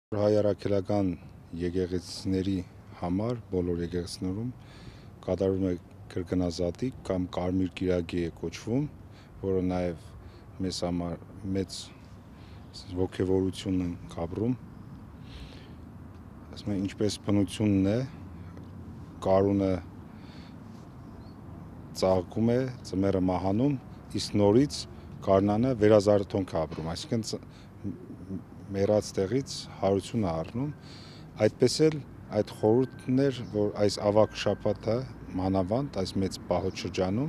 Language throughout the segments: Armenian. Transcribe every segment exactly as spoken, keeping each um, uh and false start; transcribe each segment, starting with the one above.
Հայ-առաքելական եկեղեցիների համար բոլոր եկեղեցիներում կատարվում է կրկնազատիկ կամ կարմիր կիրակի է կոչվում, որը նաև մեզ համար մեծ ոգևորություն են կապրում։ Ասում են, ինչպես բնությունն է, կարունը ծաղկում է, ձմեռը մահանում, իսկ նորից գարնանը վերազարթոնք է ապրում, այսինքն մեռած տեղից հարություն է առնում։ Այդպես էլ այդ խորհուրդն էր, որ այս ավագ շաբաթը մանավանդ այս մեծ պահոց շրջանում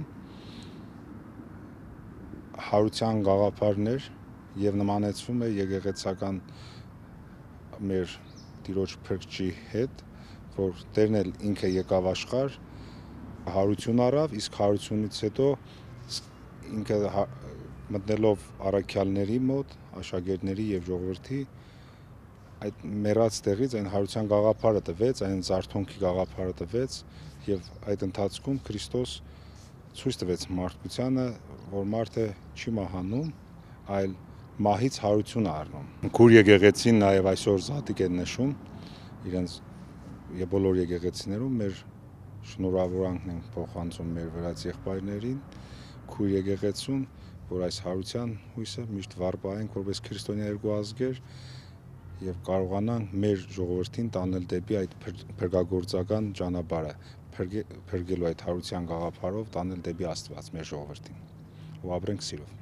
հարության գաղափարներ եւ նմանեցվում է եկեղեցական մեր Տիրոջ Փրկչի հետ, որ Տերն էլ ինքը եկավ աշխարհ, հարություն առավ, իսկ հարությունից հետո ինքը մտնելով առաքյալների մոտ, աշակերտների եւ ժողովրդի այդ մեռած տեղից այն հարության գաղափարը տվեց, այն զարթոնքի գաղափարը տվեց եւ այդ ընթացքում Քրիստոս ցույց տվեց մարդկությանը, որ մարդը չի մահանում, այլ մահից հարություն է առնում։ Քուր եկեղեցին նաեւ այսօր զատիկ են նշում իրենց եւ բոլոր եկեղեցիներում մեր շնորհավորանքն են փոխանցում մեր վրաց եղբայրներին, քուր եկեղեցուն, որ այս հարության հույսը միշտ վառ պահենք որպես քրիստոնյա երկու ազգեր եւ կարողանանք մեր ժողովրդին տանել դեպի այդ փրկագործական ճանապարհը, փրկելու այդ հարության գաղափարով տանել դեպի Աստված մեր ժողովրդին ու ապրենք սիրով։